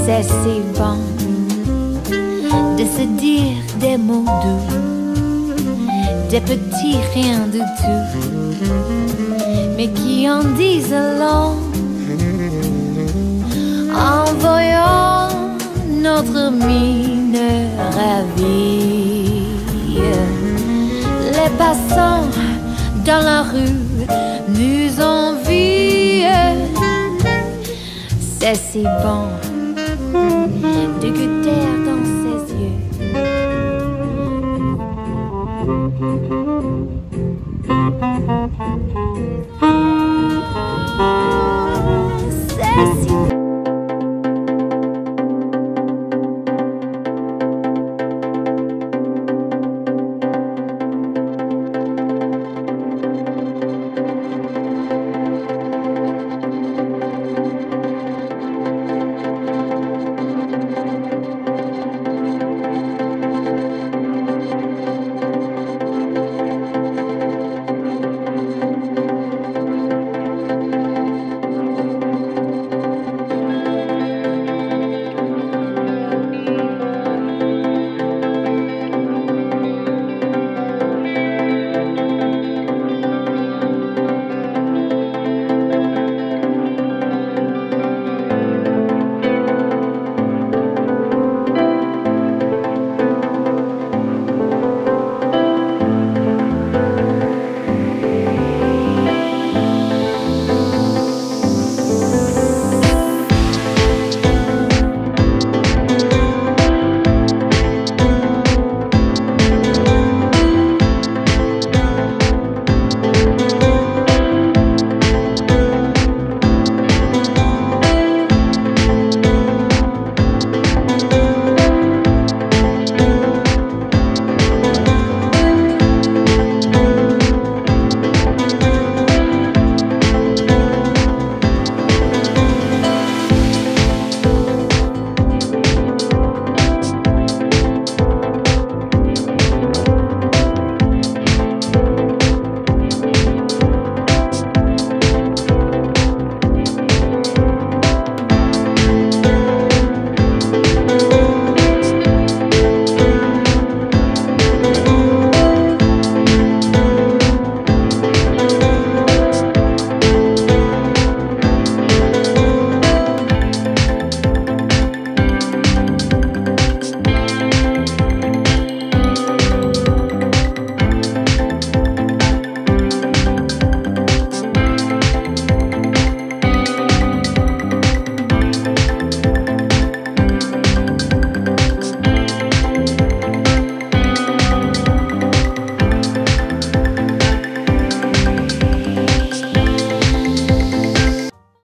C'est si bon de se dire des mots doux, des petits riens du tout, mais qui en disent long. En voyant notre mine ravie, les passants dans la rue nous envient. C'est si bon de goûter